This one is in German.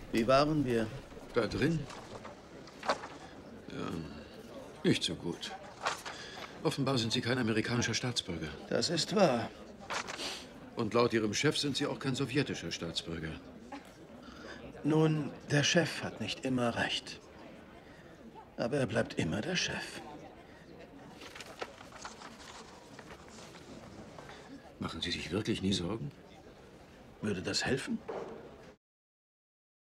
Wie waren wir? Da drin? Ja, nicht so gut. Offenbar sind Sie kein amerikanischer Staatsbürger. Das ist wahr. Und laut Ihrem Chef sind Sie auch kein sowjetischer Staatsbürger. Nun, der Chef hat nicht immer recht. Aber er bleibt immer der Chef. Machen Sie sich wirklich nie Sorgen? Würde das helfen?